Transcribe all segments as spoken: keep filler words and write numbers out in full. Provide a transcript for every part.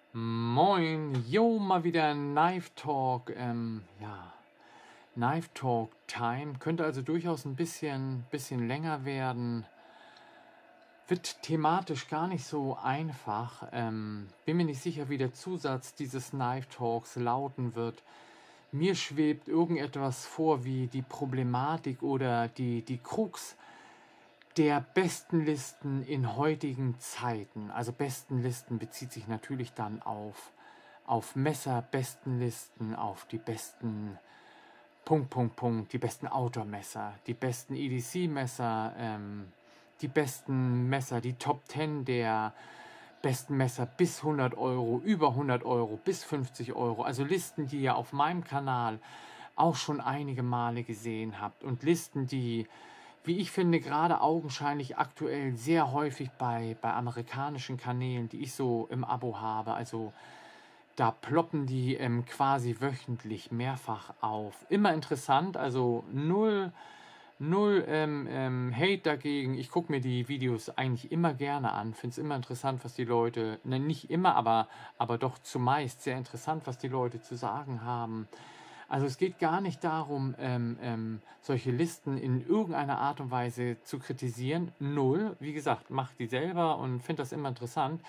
Moin, jo, mal wieder Knife Talk, ähm, ja, Knife Talk Time, könnte also durchaus ein bisschen, bisschen länger werden, wird thematisch gar nicht so einfach, ähm, bin mir nicht sicher, wie der Zusatz dieses Knife Talks lauten wird. Mir schwebt irgendetwas vor wie die Problematik oder die, die Krux der Bestenlisten in heutigen Zeiten. Also Bestenlisten bezieht sich natürlich dann auf, auf Messer-Bestenlisten, auf die besten Punkt, Punkt, Punkt, die besten Outdoor-Messer, die besten E D C-Messer, ähm, die besten Messer, die Top zehn der besten Messer bis hundert Euro, über hundert Euro, bis fünfzig Euro. Also Listen, die ihr auf meinem Kanal auch schon einige Male gesehen habt und Listen, die, wie ich finde, gerade augenscheinlich aktuell sehr häufig bei, bei amerikanischen Kanälen, die ich so im Abo habe, also da ploppen die ähm, quasi wöchentlich mehrfach auf. Immer interessant, also null, null ähm, ähm, Hate dagegen. Ich gucke mir die Videos eigentlich immer gerne an, finde es immer interessant, was die Leute, ne, nicht immer, aber, aber doch zumeist sehr interessant, was die Leute zu sagen haben. Also es geht gar nicht darum, ähm, ähm, solche Listen in irgendeiner Art und Weise zu kritisieren. Null. Wie gesagt, mach die selber und finde das immer interessant.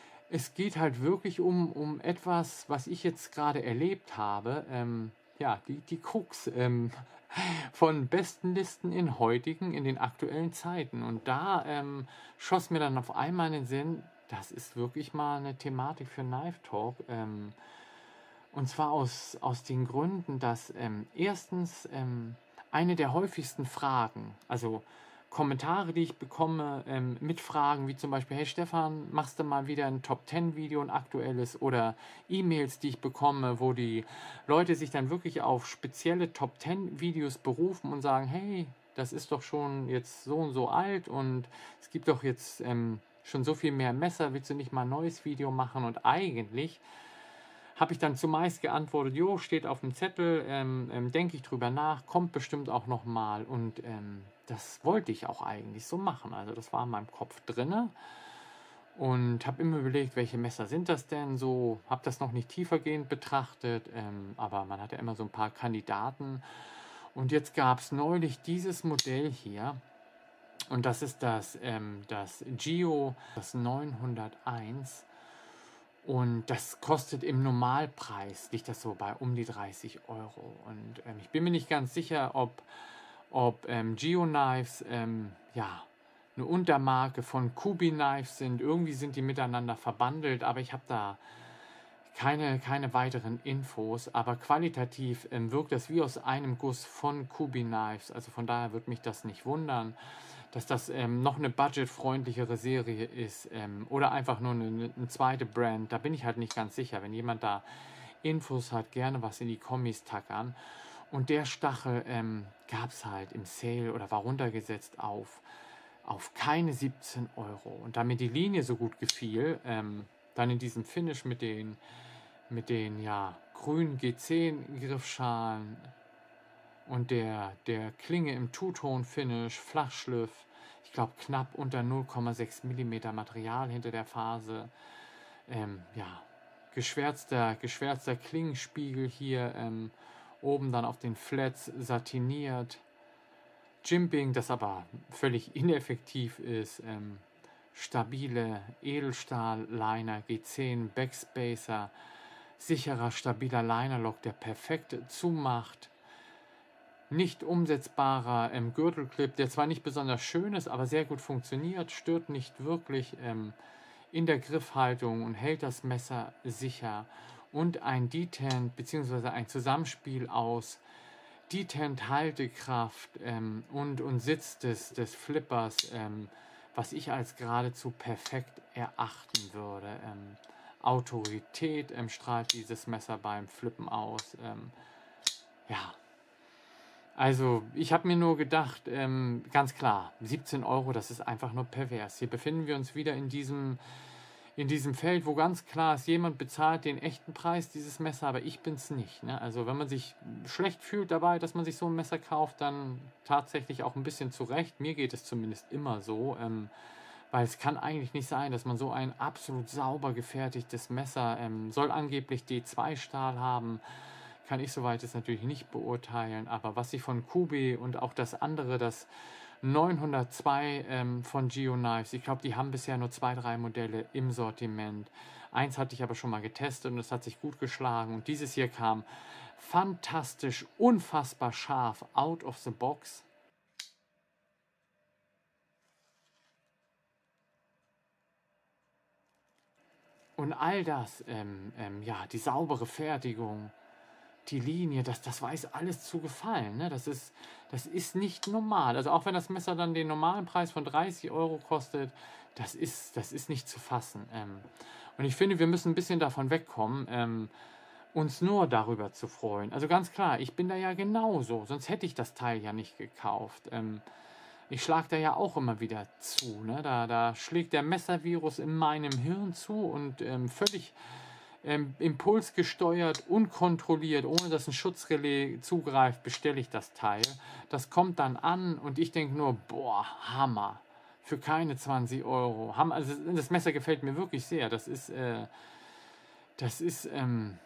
Es geht halt wirklich um, um etwas, was ich jetzt gerade erlebt habe. Ähm, ja, die, die Krux ähm, von besten Listen in heutigen, in den aktuellen Zeiten. Und da ähm, schoss mir dann auf einmal in den Sinn, das ist wirklich mal eine Thematik für Knife Talk. Ähm, und zwar aus, aus den Gründen, dass ähm, erstens ähm, eine der häufigsten Fragen, also Kommentare, die ich bekomme, ähm, mit Fragen wie zum Beispiel, hey Stefan, machst du mal wieder ein Top zehn Video, ein aktuelles, oder E-Mails, die ich bekomme, wo die Leute sich dann wirklich auf spezielle Top zehn Videos berufen und sagen, hey, das ist doch schon jetzt so und so alt und es gibt doch jetzt ähm, schon so viel mehr Messer, willst du nicht mal ein neues Video machen? Und eigentlich habe ich dann zumeist geantwortet, jo, steht auf dem Zettel, ähm, ähm, denke ich drüber nach, kommt bestimmt auch nochmal. Und ähm, das wollte ich auch eigentlich so machen. Also das war in meinem Kopf drinne. Und habe immer überlegt, welche Messer sind das denn so, habe das noch nicht tiefergehend betrachtet, ähm, aber man hat ja immer so ein paar Kandidaten. Und jetzt gab es neulich dieses Modell hier. Und das ist das, ähm, das Gio, das neunhunderteins. Und das kostet im Normalpreis, liegt das so bei um die dreißig Euro. Und ähm, ich bin mir nicht ganz sicher, ob, ob ähm, Geo-Knives ähm, ja, eine Untermarke von Kubi-Knives sind. Irgendwie sind die miteinander verbandelt, aber ich habe da keine, keine weiteren Infos. Aber qualitativ ähm, wirkt das wie aus einem Guss von Kubi-Knives. Also von daher würde mich das nicht wundern, dass das ähm, noch eine budgetfreundlichere Serie ist ähm, oder einfach nur eine, eine zweite Brand. Da bin ich halt nicht ganz sicher. Wenn jemand da Infos hat, gerne was in die Kommis tackern. Und der Stachel ähm, gab es halt im Sale oder war runtergesetzt auf, auf keine siebzehn Euro. Und da mir die Linie so gut gefiel, ähm, dann in diesem Finish mit den, mit den ja, grünen G zehn Griffschalen und der, der Klinge im Two-Tone-Finish, Flachschliff, ich glaube knapp unter null Komma sechs Millimeter Material hinter der Phase, ähm, ja, geschwärzter, geschwärzter Klingenspiegel hier, ähm, oben dann auf den Flats satiniert, Jimping, das aber völlig ineffektiv ist, ähm, stabile Edelstahl-Liner, G zehn, Backspacer, sicherer, stabiler Linerlock, der perfekt zumacht, nicht umsetzbarer ähm, Gürtelclip, der zwar nicht besonders schön ist, aber sehr gut funktioniert, stört nicht wirklich ähm, in der Griffhaltung und hält das Messer sicher. Und ein Detent bzw. ein Zusammenspiel aus Detent, Haltekraft ähm, und, und Sitz des, des Flippers, ähm, was ich als geradezu perfekt erachten würde. Ähm, Autorität ähm, strahlt dieses Messer beim Flippen aus. Ähm, ja, also ich habe mir nur gedacht, ähm, ganz klar, siebzehn Euro, das ist einfach nur pervers. Hier befinden wir uns wieder in diesem, in diesem Feld, wo ganz klar ist, jemand bezahlt den echten Preis dieses Messer, aber ich bin's nicht. Ne? Also wenn man sich schlecht fühlt dabei, dass man sich so ein Messer kauft, dann tatsächlich auch ein bisschen zurecht. Mir geht es zumindest immer so. Ähm, weil es kann eigentlich nicht sein, dass man so ein absolut sauber gefertigtes Messer, ähm, soll angeblich D zwei Stahl haben, kann ich soweit jetzt natürlich nicht beurteilen, aber was ich von Kubey und auch das andere, das neunhundertzwei ähm, von Geoknives, ich glaube, die haben bisher nur zwei, drei Modelle im Sortiment. Eins hatte ich aber schon mal getestet und es hat sich gut geschlagen. Und dieses hier kam fantastisch, unfassbar scharf, out of the box. Und all das, ähm, ähm, ja, die saubere Fertigung, die Linie, das, das weiß alles zu gefallen. Ne? Das ist, das ist nicht normal. Also auch wenn das Messer dann den normalen Preis von dreißig Euro kostet, das ist, das ist nicht zu fassen. Ähm, und ich finde, wir müssen ein bisschen davon wegkommen, ähm, uns nur darüber zu freuen. Also ganz klar, ich bin da ja genauso, sonst hätte ich das Teil ja nicht gekauft. Ähm, ich schlage da ja auch immer wieder zu. Ne? Da, da schlägt der Messervirus in meinem Hirn zu und ähm, völlig ähm, impulsgesteuert, unkontrolliert, ohne dass ein Schutzrelais zugreift, bestelle ich das Teil. Das kommt dann an und ich denke nur, boah, Hammer. Für keine zwanzig Euro. Hammer. Also das Messer gefällt mir wirklich sehr. Das ist, äh, das ist, ähm,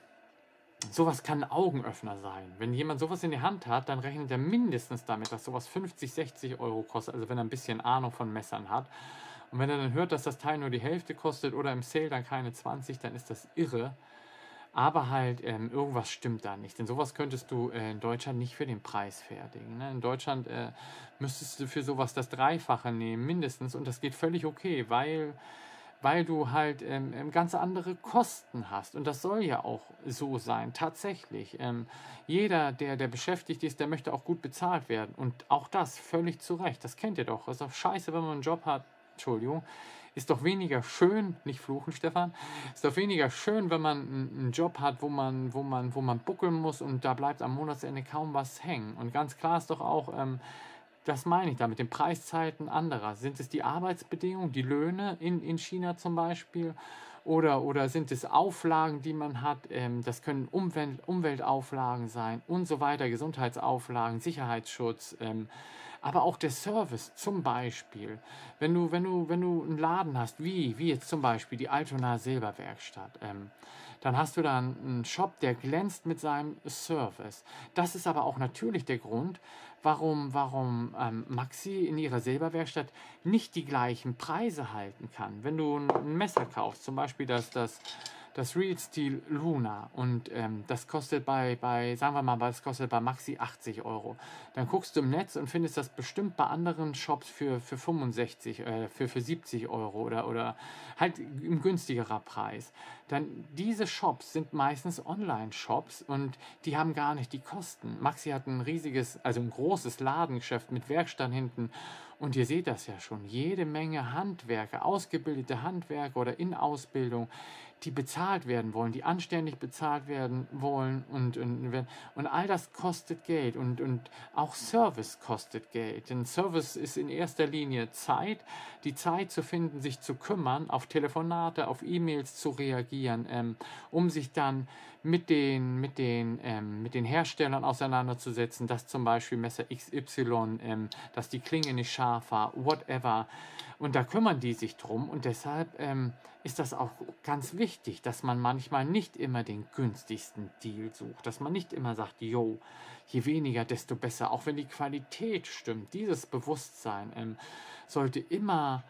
sowas kann ein Augenöffner sein. Wenn jemand sowas in der Hand hat, dann rechnet er mindestens damit, dass sowas fünfzig, sechzig Euro kostet. Also wenn er ein bisschen Ahnung von Messern hat. Und wenn er dann hört, dass das Teil nur die Hälfte kostet oder im Sale dann keine zwanzig, dann ist das irre. Aber halt, ähm, irgendwas stimmt da nicht. Denn sowas könntest du äh, in Deutschland nicht für den Preis fertigen. Ne? In Deutschland äh, müsstest du für sowas das Dreifache nehmen, mindestens. Und das geht völlig okay, weil, weil du halt ähm, ähm, ganz andere Kosten hast. Und das soll ja auch so sein, tatsächlich. Ähm, jeder, der, der beschäftigt ist, der möchte auch gut bezahlt werden. Und auch das völlig zu Recht. Das kennt ihr doch. Das ist doch scheiße, wenn man einen Job hat. Entschuldigung, ist doch weniger schön, nicht fluchen, Stefan, ist doch weniger schön, wenn man einen Job hat, wo man, wo man, wo man buckeln muss und da bleibt am Monatsende kaum was hängen. Und ganz klar ist doch auch, ähm, das meine ich da mit den Preiszeiten anderer. Sind es die Arbeitsbedingungen, die Löhne in, in China zum Beispiel? Oder, oder sind es Auflagen, die man hat? Ähm, das können Umwelt, Umweltauflagen sein und so weiter, Gesundheitsauflagen, Sicherheitsschutz. Ähm, aber auch der Service zum Beispiel. Wenn du, wenn du, wenn du einen Laden hast, wie, wie jetzt zum Beispiel die Altona Silberwerkstatt, ähm, dann hast du da einen Shop, der glänzt mit seinem Service. Das ist aber auch natürlich der Grund, warum, warum ähm, Maxi in ihrer Silberwerkstatt nicht die gleichen Preise halten kann. Wenn du ein, ein Messer kaufst, zum Beispiel das, das, das Real Steel Luna und ähm, das kostet bei, bei, sagen wir mal, das kostet bei Maxi achtzig Euro. Dann guckst du im Netz und findest das bestimmt bei anderen Shops für, für fünfundsechzig, äh, für, für siebzig Euro oder, oder halt im günstigerer Preis. Dann diese Shops sind meistens Online-Shops und die haben gar nicht die Kosten. Maxi hat ein riesiges, also ein großes Ladengeschäft mit Werkstatt hinten und ihr seht das ja schon, jede Menge Handwerker, ausgebildete Handwerker oder in Ausbildung, die bezahlt werden wollen, die anständig bezahlt werden wollen und, und, und all das kostet Geld und, und auch Service kostet Geld. Denn Service ist in erster Linie Zeit, die Zeit zu finden, sich zu kümmern, auf Telefonate, auf E-Mails zu reagieren, ähm, um sich dann mit den, mit, den, ähm, mit den Herstellern auseinanderzusetzen, dass zum Beispiel Messer X Y, ähm, dass die Klinge nicht scharf war, whatever. Und da kümmern die sich drum und deshalb ähm, ist das auch ganz wichtig, dass man manchmal nicht immer den günstigsten Deal sucht, dass man nicht immer sagt, yo, je weniger, desto besser, auch wenn die Qualität stimmt. Dieses Bewusstsein ähm, sollte immer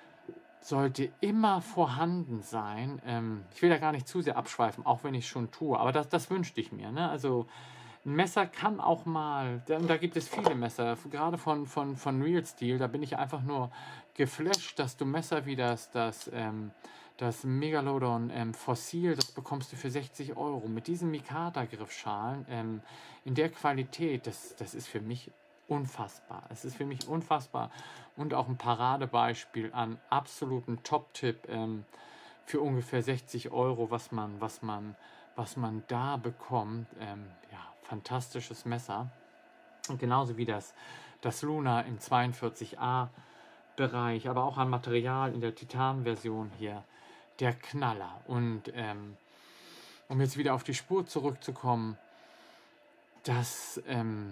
sollte immer vorhanden sein. Ähm, ich will da gar nicht zu sehr abschweifen, auch wenn ich es schon tue, aber das, das wünschte ich mir. Ne? Also ein Messer kann auch mal, da, da gibt es viele Messer, gerade von, von, von Real Steel, da bin ich einfach nur geflasht, dass du Messer wie das, das, ähm, das Megalodon ähm, Fossil, das bekommst du für sechzig Euro. Mit diesen Mikata-Griffschalen ähm, in der Qualität, das, das ist für mich unfassbar. Es ist für mich unfassbar und auch ein Paradebeispiel an absoluten Top-Tipp ähm, für ungefähr sechzig Euro, was man, was man, was man da bekommt. Ähm, ja, fantastisches Messer. Und genauso wie das, das Luna im zweiundvierzig A Bereich, aber auch an Material in der Titan-Version hier. Der Knaller. Und ähm, um jetzt wieder auf die Spur zurückzukommen, das, ähm,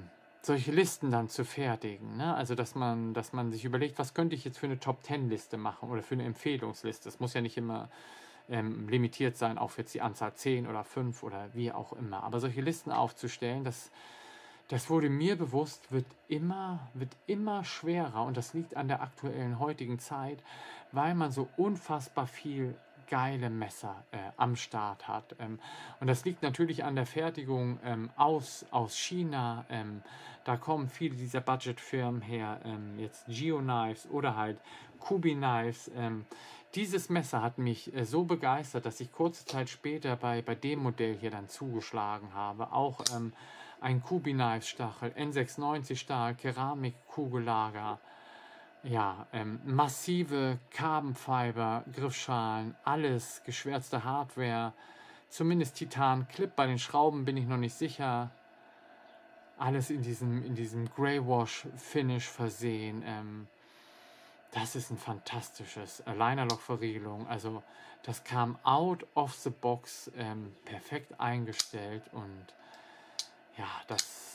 solche Listen dann zu fertigen, ne? Also, dass man dass man sich überlegt, was könnte ich jetzt für eine Top-zehn-Liste machen oder für eine Empfehlungsliste. Es muss ja nicht immer ähm, limitiert sein auf jetzt die Anzahl zehn oder fünf oder wie auch immer. Aber solche Listen aufzustellen, das, das wurde mir bewusst, wird immer, wird immer schwerer und das liegt an der aktuellen heutigen Zeit, weil man so unfassbar viel geile Messer äh, am Start hat. Ähm, und das liegt natürlich an der Fertigung ähm, aus, aus China. Ähm, da kommen viele dieser Budgetfirmen her, ähm, jetzt Geoknives oder halt Kubi Knives. Ähm, dieses Messer hat mich äh, so begeistert, dass ich kurze Zeit später bei, bei dem Modell hier dann zugeschlagen habe. Auch ähm, ein Kubi Knives Stachel, N sechsundneunzig Stahl, Keramik, Kugellager. Ja, ähm, massive Carbon-Fiber, Griffschalen, alles geschwärzte Hardware, zumindest Titan-Clip, bei den Schrauben bin ich noch nicht sicher. Alles in diesem, in diesem Grey-Wash-Finish versehen. Ähm, das ist ein fantastisches äh, Linerlock-Verriegelung. Also das kam out of the box, ähm, perfekt eingestellt und ja, das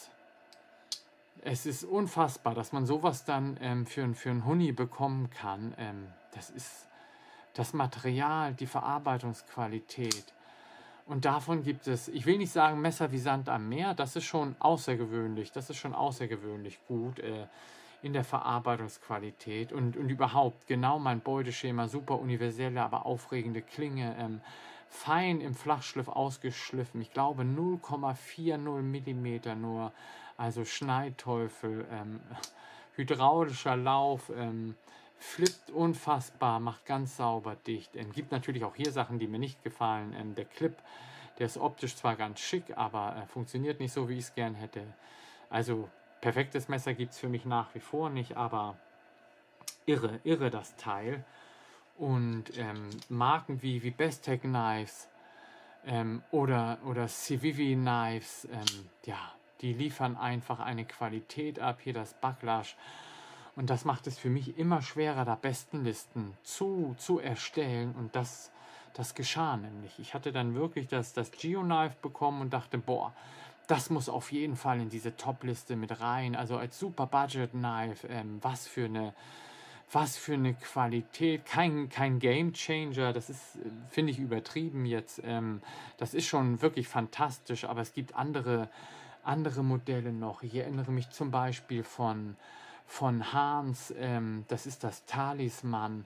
es ist unfassbar, dass man sowas dann ähm, für, für einen Huni bekommen kann. Ähm, das ist das Material, die Verarbeitungsqualität. Und davon gibt es, ich will nicht sagen Messer wie Sand am Meer, das ist schon außergewöhnlich, das ist schon außergewöhnlich gut äh, in der Verarbeitungsqualität und, und überhaupt genau mein Beuteschema, super universelle, aber aufregende Klinge, ähm, fein im Flachschliff ausgeschliffen, ich glaube null Komma vierzig Millimeter nur, also Schneidteufel, ähm, hydraulischer Lauf, ähm, flippt unfassbar, macht ganz sauber dicht. Ähm, gibt natürlich auch hier Sachen, die mir nicht gefallen. Ähm, der Clip, der ist optisch zwar ganz schick, aber äh, funktioniert nicht so, wie ich es gern hätte. Also perfektes Messer gibt es für mich nach wie vor nicht, aber irre, irre das Teil. Und ähm, Marken wie, wie Bestech Knives ähm, oder, oder Civivi Knives, ähm, ja, die liefern einfach eine Qualität ab. Hier das Backlash. Und das macht es für mich immer schwerer, da Bestenlisten zu, zu erstellen. Und das, das geschah nämlich. Ich hatte dann wirklich das, das Geoknife bekommen und dachte, boah, das muss auf jeden Fall in diese Top-Liste mit rein. Also als Super Budget Knife, ähm, was für eine, was für eine Qualität. Kein, kein Game Changer, das ist, äh, finde ich, übertrieben jetzt. Ähm, das ist schon wirklich fantastisch, aber es gibt andere, andere Modelle noch. Ich erinnere mich zum Beispiel von von Hans, ähm, das ist das Talisman.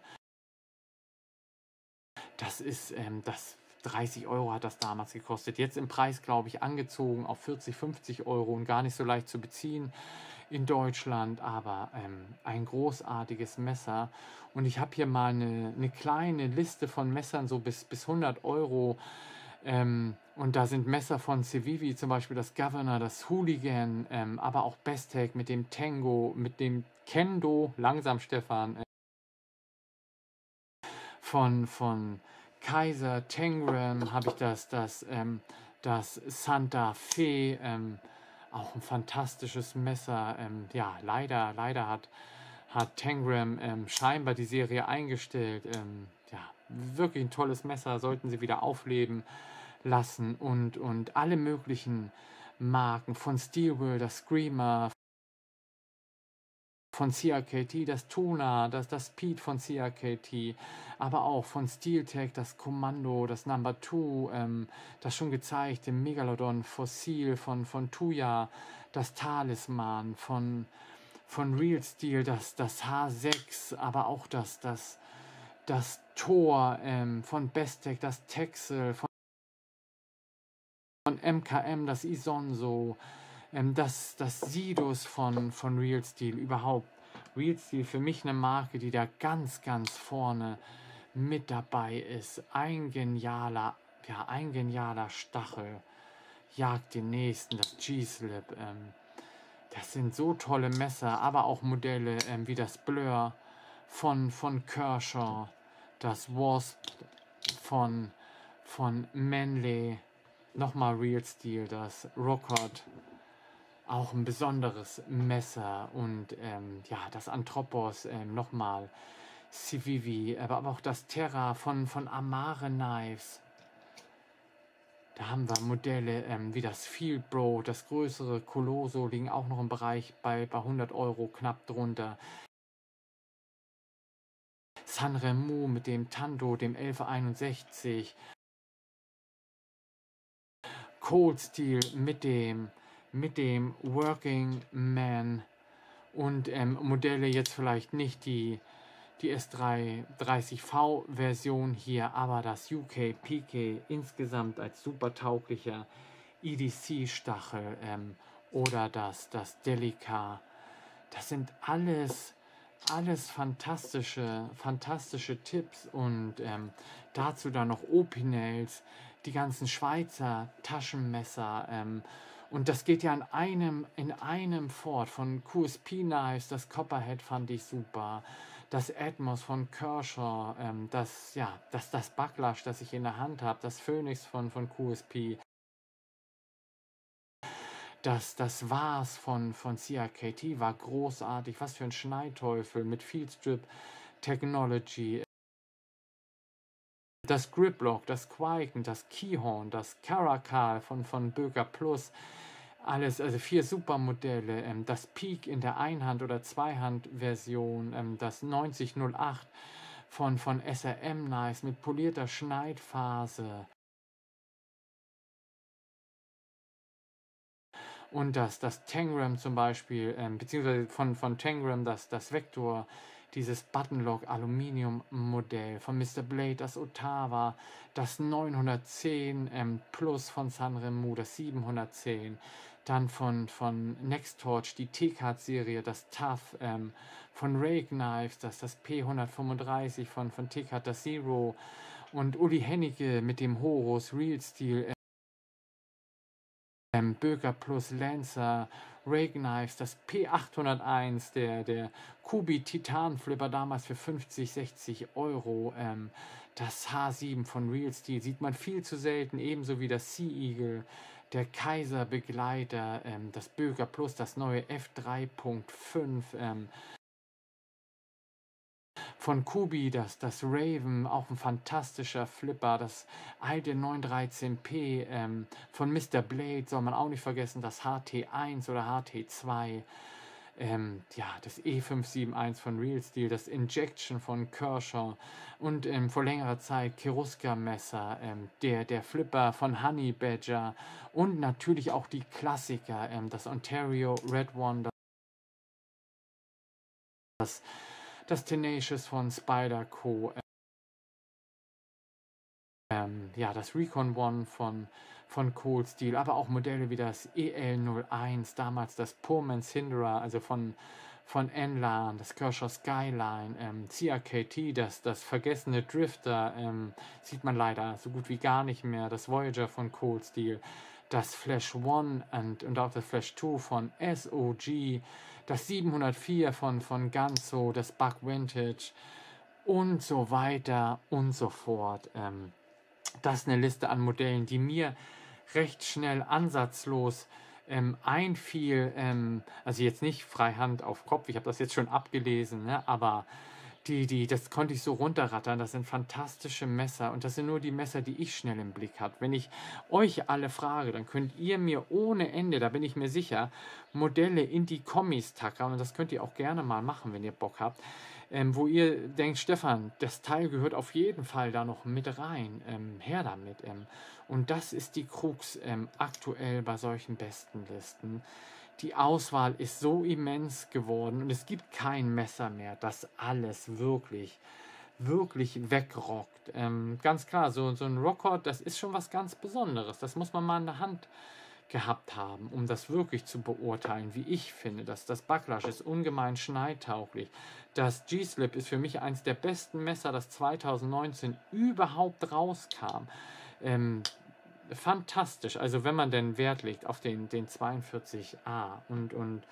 Das ist, ähm, das dreißig Euro hat das damals gekostet. Jetzt im Preis, glaube ich, angezogen auf vierzig, fünfzig Euro und gar nicht so leicht zu beziehen in Deutschland, aber ähm, ein großartiges Messer. Und ich habe hier mal eine, eine kleine Liste von Messern, so bis, bis hundert Euro. Ähm, und da sind Messer von Civivi, zum Beispiel das Governor, das Hooligan, ähm, aber auch Bestech mit dem Tango, mit dem Kendo, langsam Stefan, äh, von, von Kaiser Tangram habe ich das, das, ähm, das Santa Fe, ähm, auch ein fantastisches Messer. Ähm, ja, leider, leider hat, hat Tangram ähm, scheinbar die Serie eingestellt. Ähm, ja, wirklich ein tolles Messer, sollten sie wieder aufleben lassen und, und alle möglichen Marken von Steelwheel, das Screamer, von C R K T, das Tuna, das, das Speed von C R K T, aber auch von SteelTech, das Kommando, das Number Two, ähm, das schon gezeigte Megalodon Fossil von, von Tuya, das Talisman von, von Real Steel, das, das H sechs, aber auch das, das, das Tor ähm, von Bestech, das Texel, von von M K M, das Isonzo, ähm, das, das Sidus von, von Real Steel, überhaupt. Real Steel für mich eine Marke, die da ganz, ganz vorne mit dabei ist. Ein genialer, ja, ein genialer Stachel jagt den nächsten, das G-Slip. Ähm, das sind so tolle Messer, aber auch Modelle ähm, wie das Blur von, von Kershaw, das Wasp von, von Manley, nochmal Real Steel, das Rockert, auch ein besonderes Messer und ähm, ja, das Anthropos, ähm, nochmal Civivi, aber, aber auch das Terra von, von Amare Knives. Da haben wir Modelle ähm, wie das Field Bro, das größere Coloso, liegen auch noch im Bereich bei, bei hundert Euro, knapp drunter. Sanremo mit dem Tando, dem elf einundsechzig. Cold Steel mit dem, mit dem Working Man und ähm, Modelle jetzt vielleicht nicht die, die S drei dreißig V Version hier, aber das U K P K insgesamt als super tauglicher E D C Stachel ähm, oder das, das Delica. Das sind alles, alles fantastische, fantastische Tipps und ähm, dazu dann noch Opinels, die ganzen Schweizer Taschenmesser ähm, und das geht ja in einem, in einem fort. Von Q S P Knives, das Copperhead fand ich super. Das Atmos von Kershaw, ähm, das, ja, das, das Backlash, das ich in der Hand habe, das Phoenix von, von Q S P. Das, das war's von, von C R K T, war großartig. Was für ein Schneiteufel mit Fieldstrip Technology. Das Griplock, das Quiken, das Keyhorn, das Caracal von, von Böker Plus. Alles, also vier Supermodelle. Ähm, das Peak in der Einhand- oder Zweihand-Version. Ähm, das neunzig null acht von, von S R M Knives mit polierter Schneidphase. Und das, das Tangram zum Beispiel, ähm, beziehungsweise von, von Tangram das, das Vector, dieses Buttonlock Aluminium Modell, von Mister Blade das Ottawa, das neunhundertzehn ähm, Plus von Sanremo, das siebenhundertzehn, dann von, von Nextorch die T-Card-Serie, das Tough, ähm, von Rake Knives, das, das P hundertfünfunddreißig, von, von T-Card das Zero und Uli Hennecke mit dem Horus Real Steel, ähm, Böker Plus Lancer, Rake Knives, das P achthunderteins, der, der Kubi Titan Flipper damals für fünfzig, sechzig Euro, ähm, das H sieben von Real Steel sieht man viel zu selten, ebenso wie das Sea Eagle, der Kaiser Begleiter, ähm, das Böker Plus, das neue F drei Punkt fünf, ähm, von Kubi, das, das Raven, auch ein fantastischer Flipper, das alte neun dreizehn P, ähm, von Mister Blade soll man auch nicht vergessen, das H T eins oder H T zwei, ähm, ja, das E fünf sieben eins von Real Steel, das Injection von Kershaw und ähm, vor längerer Zeit Cherusker Messer, ähm, der, der Flipper von Honey Badger und natürlich auch die Klassiker, ähm, das Ontario Red One, das, das Tenacious von Spyderco, Ähm, ja, das Recon One von, von Cold Steel, aber auch Modelle wie das E L null eins, damals das Pullman Cinderer, also von, von Enlan, das Kershaw Skyline, ähm, C R K T, das, das vergessene Drifter, ähm, sieht man leider so gut wie gar nicht mehr, das Voyager von Cold Steel, das Flash One und, und auch das Flash Two von S O G, das siebenhundertvier von, von Ganzo, das Buck Vintage und so weiter und so fort. Ähm, das ist eine Liste an Modellen, die mir recht schnell ansatzlos ähm, einfiel. Ähm, also jetzt nicht freihand auf Kopf, ich habe das jetzt schon abgelesen, ne? Aber die, die, das konnte ich so runterrattern. Das sind fantastische Messer und das sind nur die Messer, die ich schnell im Blick habe. Wenn ich euch alle frage, dann könnt ihr mir ohne Ende, da bin ich mir sicher, Modelle in die Kommis tackern und das könnt ihr auch gerne mal machen, wenn ihr Bock habt. Ähm, wo ihr denkt, Stefan, das Teil gehört auf jeden Fall da noch mit rein. Ähm, her damit. Ähm. Und das ist die Krux ähm, aktuell bei solchen Bestenlisten. Die Auswahl ist so immens geworden und es gibt kein Messer mehr, das alles wirklich, wirklich wegrockt. Ähm, ganz klar, so, so ein Rockhard, das ist schon was ganz Besonderes. Das muss man mal in der Hand gehabt haben, um das wirklich zu beurteilen, wie ich finde. Dass das Backlash ist ungemein schneidtauglich. Das G-Slip ist für mich eines der besten Messer, das zweitausendneunzehn überhaupt rauskam. Ähm, fantastisch, also wenn man denn Wert legt auf den, den zweiundvierzig A und, und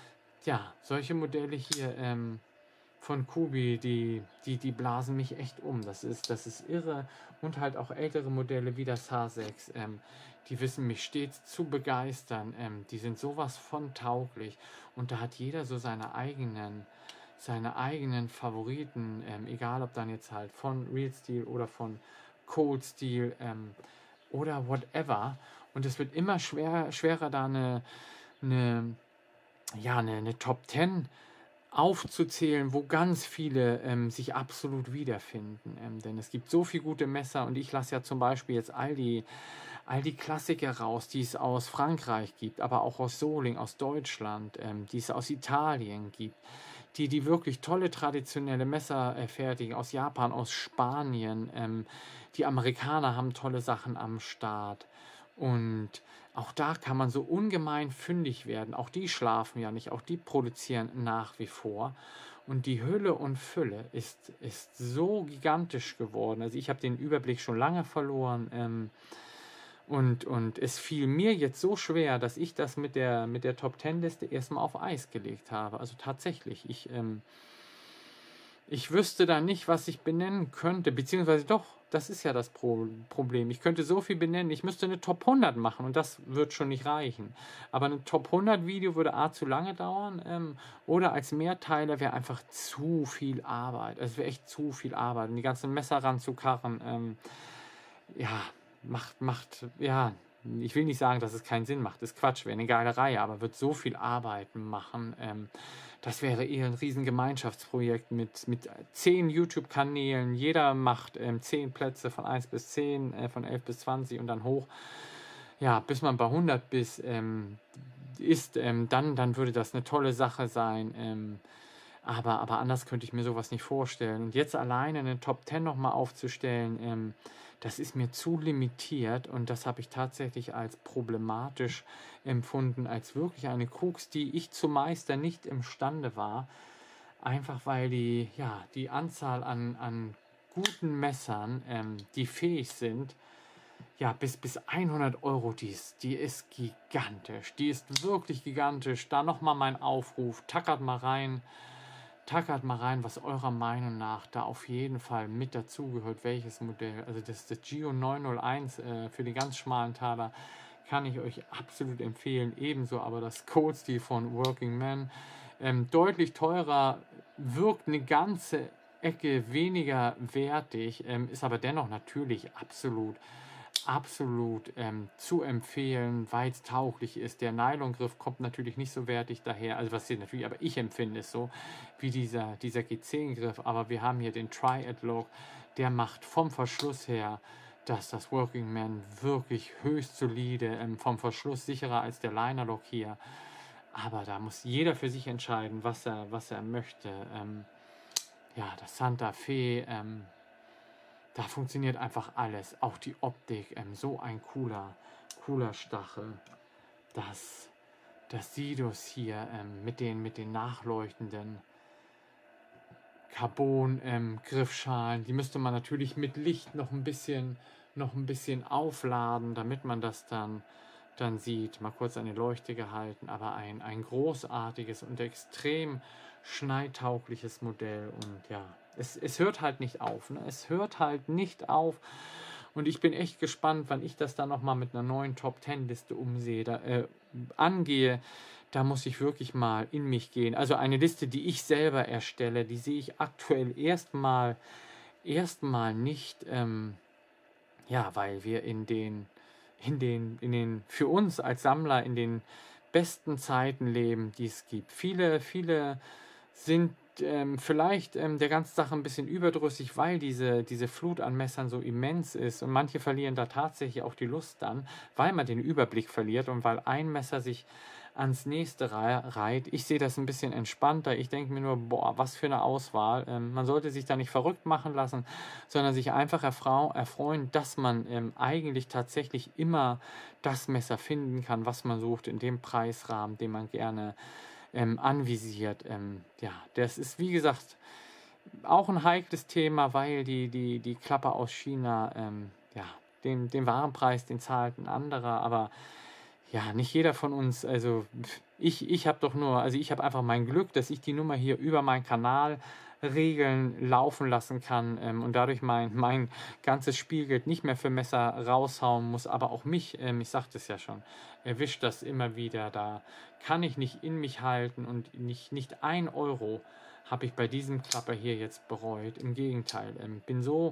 ja, solche Modelle hier ähm, von Kubi, die, die, die blasen mich echt um. Das ist, das ist irre. Und halt auch ältere Modelle wie das H sechs, ähm, die wissen mich stets zu begeistern. Ähm, die sind sowas von tauglich. Und da hat jeder so seine eigenen, seine eigenen Favoriten, ähm, egal ob dann jetzt halt von Real Steel oder von Cold Steel. Ähm, oder whatever. Und es wird immer schwer, schwerer, da eine, eine, ja, eine, eine Top zehn aufzuzählen, wo ganz viele ähm, sich absolut wiederfinden. Ähm, denn es gibt so viele gute Messer und ich lasse ja zum Beispiel jetzt all die, all die Klassiker raus, die es aus Frankreich gibt, aber auch aus Soling, aus Deutschland, ähm, die es aus Italien gibt, die, die wirklich tolle traditionelle Messer äh, fertigen, aus Japan, aus Spanien. Ähm, die Amerikaner haben tolle Sachen am Start. Und auch da kann man so ungemein fündig werden. Auch die schlafen ja nicht, auch die produzieren nach wie vor. Und die Hülle und Fülle ist, ist so gigantisch geworden. Also ich habe den Überblick schon lange verloren. Ähm, und, und es fiel mir jetzt so schwer, dass ich das mit der, mit der Top zehn Liste erstmal auf Eis gelegt habe. Also tatsächlich, ich, ähm, ich wüsste da nicht, was ich benennen könnte, beziehungsweise doch, das ist ja das Pro Problem. Ich könnte so viel benennen, ich müsste eine Top hundert machen und das wird schon nicht reichen. Aber ein Top hundert Video würde A zu lange dauern ähm, oder als Mehrteiler wäre einfach zu viel Arbeit. Es wäre echt zu viel Arbeit, und die ganzen Messer ranzukarren, ähm, ja, macht, macht, ja, ich will nicht sagen, dass es keinen Sinn macht, ist Quatsch, wäre eine geile Reihe, aber wird so viel Arbeit machen. Ähm, das wäre eher ein riesen Gemeinschaftsprojekt mit, mit zehn YouTube-Kanälen. Jeder macht ähm, zehn Plätze von eins bis zehn, äh, von elf bis zwanzig und dann hoch. Ja, bis man bei hundert bis ähm, ist, ähm, dann, dann würde das eine tolle Sache sein. Ähm, aber, aber anders könnte ich mir sowas nicht vorstellen. Und jetzt alleine eine Top zehn nochmal aufzustellen, ähm, das ist mir zu limitiert und das habe ich tatsächlich als problematisch empfunden, als wirklich eine Krux, die ich zu meistern nicht imstande war. Einfach weil die, ja, die Anzahl an, an guten Messern, ähm, die fähig sind, ja, bis, bis hundert Euro, die ist, die ist gigantisch. Die ist wirklich gigantisch. Da nochmal mein Aufruf, tackert mal rein. Tackert mal rein, was eurer Meinung nach da auf jeden Fall mit dazugehört, welches Modell. Also das, das Geo neun null eins äh, für den ganz schmalen Taler kann ich euch absolut empfehlen. Ebenso aber das Code Steel von Working Man. Ähm, deutlich teurer, wirkt eine ganze Ecke weniger wertig, ähm, ist aber dennoch natürlich absolut absolut ähm, zu empfehlen, weil es tauglich ist. Der Nylongriff kommt natürlich nicht so wertig daher, also was hier natürlich, aber ich empfinde es so, wie dieser, dieser G zehn Griff, aber wir haben hier den Triad-Lock, der macht vom Verschluss her, dass das Working Man wirklich höchst solide, ähm, vom Verschluss sicherer als der Liner-Lock hier, aber da muss jeder für sich entscheiden, was er, was er möchte. Ähm, ja, das Santa Fe, ähm, da funktioniert einfach alles, auch die Optik, ähm, so ein cooler, cooler Stachel. Das, das Sidus hier ähm, mit, den, mit den nachleuchtenden Carbon-Griffschalen, ähm, die müsste man natürlich mit Licht noch ein bisschen, noch ein bisschen aufladen, damit man das dann, dann sieht. Mal kurz eine Leuchte gehalten, aber ein, ein großartiges und extrem schneidtaugliches Modell und ja, es, es hört halt nicht auf, ne? Es hört halt nicht auf und ich bin echt gespannt, wann ich das dann nochmal mit einer neuen Top zehn Liste umsehe, da, äh, angehe. Da muss ich wirklich mal in mich gehen. Also eine Liste, die ich selber erstelle, die sehe ich aktuell erstmal erstmal nicht, ähm, ja, weil wir in den, in den, in den, für uns als Sammler in den besten Zeiten leben, die es gibt. Viele, viele sind ähm, vielleicht ähm, der ganzen Sache ein bisschen überdrüssig, weil diese, diese Flut an Messern so immens ist und manche verlieren da tatsächlich auch die Lust dann, weil man den Überblick verliert und weil ein Messer sich ans nächste reiht. Ich sehe das ein bisschen entspannter. Ich denke mir nur, boah, was für eine Auswahl. Ähm, man sollte sich da nicht verrückt machen lassen, sondern sich einfach erfreuen, dass man ähm, eigentlich tatsächlich immer das Messer finden kann, was man sucht, in dem Preisrahmen, den man gerne ähm, anvisiert. Ähm, ja, das ist, wie gesagt, auch ein heikles Thema, weil die, die, die Klappe aus China, ähm, ja, den, den Warenpreis, den zahlt ein anderer, aber ja, nicht jeder von uns, also ich, ich habe doch nur, also ich habe einfach mein Glück, dass ich die Nummer hier über meinen Kanal Regeln laufen lassen kann ähm, und dadurch mein, mein ganzes Spielgeld nicht mehr für Messer raushauen muss, aber auch mich, ähm, ich sagte es ja schon, erwischt das immer wieder, da kann ich nicht in mich halten und nicht, nicht ein Euro habe ich bei diesem Klapper hier jetzt bereut, im Gegenteil, ähm, bin so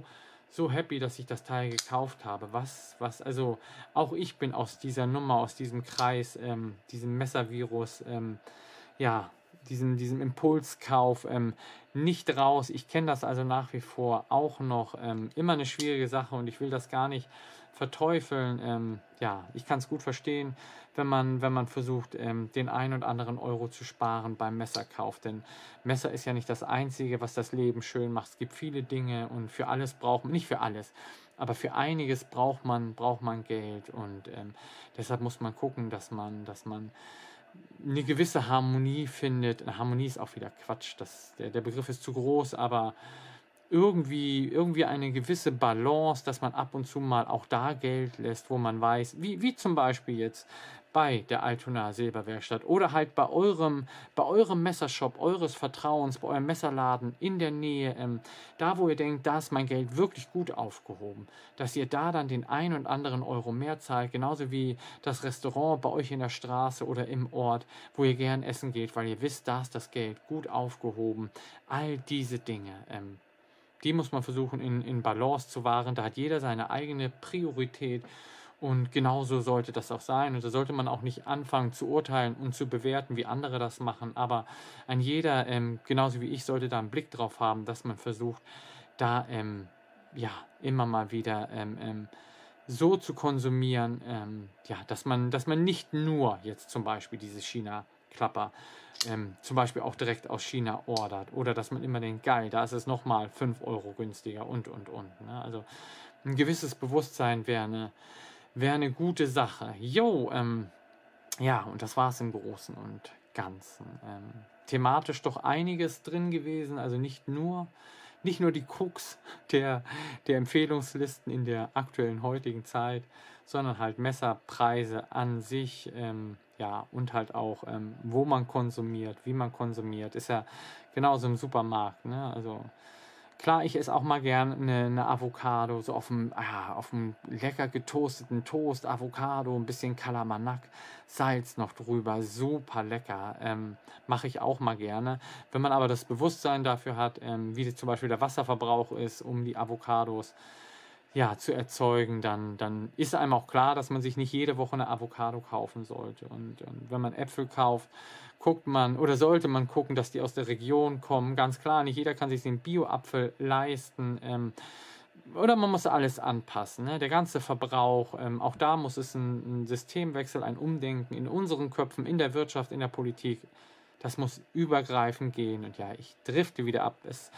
so happy, dass ich das Teil gekauft habe. Was, was, also auch ich bin aus dieser Nummer, aus diesem Kreis, ähm, diesem Messervirus, ähm, ja, diesem, diesem Impulskauf ähm, nicht raus. Ich kenne das also nach wie vor auch noch. Ähm, immer eine schwierige Sache und ich will das gar nicht verteufeln. Ähm, ja, ich kann es gut verstehen, wenn man, wenn man versucht, ähm, den einen und anderen Euro zu sparen beim Messerkauf. Denn Messer ist ja nicht das Einzige, was das Leben schön macht. Es gibt viele Dinge und für alles braucht man, nicht für alles, aber für einiges braucht man, braucht man Geld. Und ähm, deshalb muss man gucken, dass man, dass man eine gewisse Harmonie findet. Harmonie ist auch wieder Quatsch, das, der, der Begriff ist zu groß, aber irgendwie, irgendwie eine gewisse Balance, dass man ab und zu mal auch da Geld lässt, wo man weiß, wie, wie zum Beispiel jetzt bei der Altona Silberwerkstatt oder halt bei eurem, bei eurem Messershop eures Vertrauens, bei eurem Messerladen in der Nähe, ähm, da wo ihr denkt, da ist mein Geld wirklich gut aufgehoben, dass ihr da dann den ein und anderen Euro mehr zahlt, genauso wie das Restaurant bei euch in der Straße oder im Ort, wo ihr gern essen geht, weil ihr wisst, da ist das Geld gut aufgehoben. All diese Dinge, ähm, die muss man versuchen in, in Balance zu wahren. Da hat jeder seine eigene Priorität und genauso sollte das auch sein. Und da sollte man auch nicht anfangen zu urteilen und zu bewerten, wie andere das machen. Aber ein jeder, ähm, genauso wie ich, sollte da einen Blick drauf haben, dass man versucht, da ähm, ja immer mal wieder ähm, ähm, so zu konsumieren, ähm, ja, dass man, dass man nicht nur jetzt zum Beispiel diese China-Klapper ähm, zum Beispiel auch direkt aus China ordert oder dass man immer denkt, geil, da ist es nochmal fünf Euro günstiger und, und, und. Ne? Also ein gewisses Bewusstsein wäre eine, wäre eine gute Sache. Jo, ähm, ja, und das war es im Großen und Ganzen. Ähm, thematisch doch einiges drin gewesen, also nicht nur nicht nur die Krux der, der Empfehlungslisten in der aktuellen heutigen Zeit, sondern halt Messerpreise an sich, ähm, ja, und halt auch, ähm, wo man konsumiert, wie man konsumiert, ist ja genauso im Supermarkt, ne? Also klar, ich esse auch mal gern eine, eine Avocado, so auf dem, ah, auf dem lecker getoasteten Toast, Avocado, ein bisschen Kalamanak, Salz noch drüber, super lecker. Ähm, mache ich auch mal gerne. Wenn man aber das Bewusstsein dafür hat, ähm, wie zum Beispiel der Wasserverbrauch ist, um die Avocados ja, zu erzeugen, dann, dann ist einem auch klar, dass man sich nicht jede Woche eine Avocado kaufen sollte. Und, und wenn man Äpfel kauft, guckt man oder sollte man gucken, dass die aus der Region kommen. Ganz klar, nicht jeder kann sich den Bio-Apfel leisten. Ähm, oder man muss alles anpassen. Ne? Der ganze Verbrauch, ähm, auch da muss es ein, ein Systemwechsel, ein Umdenken in unseren Köpfen, in der Wirtschaft, in der Politik. Das muss übergreifend gehen. Und ja, ich drifte wieder ab. Es,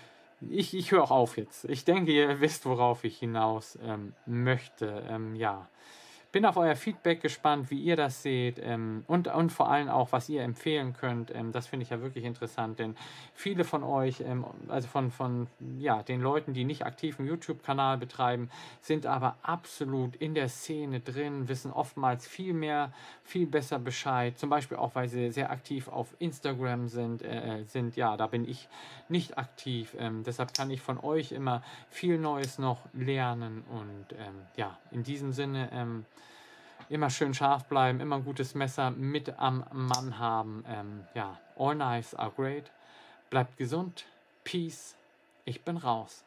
ich ich höre auch auf jetzt. Ich denke, ihr wisst, worauf ich hinaus ähm, möchte. Ähm, ja. Bin auf euer Feedback gespannt, wie ihr das seht ähm, und, und vor allem auch, was ihr empfehlen könnt. Ähm, das finde ich ja wirklich interessant, denn viele von euch, ähm, also von, von ja, den Leuten, die nicht aktiv einen YouTube-Kanal betreiben, sind aber absolut in der Szene drin, wissen oftmals viel mehr, viel besser Bescheid. Zum Beispiel auch, weil sie sehr aktiv auf Instagram sind. Äh, sind ja, da bin ich nicht aktiv. Ähm, deshalb kann ich von euch immer viel Neues noch lernen. Und ähm, ja, in diesem Sinne, ähm, immer schön scharf bleiben, immer ein gutes Messer mit am Mann haben. Ähm, ja, all knives are great. Bleibt gesund. Peace. Ich bin raus.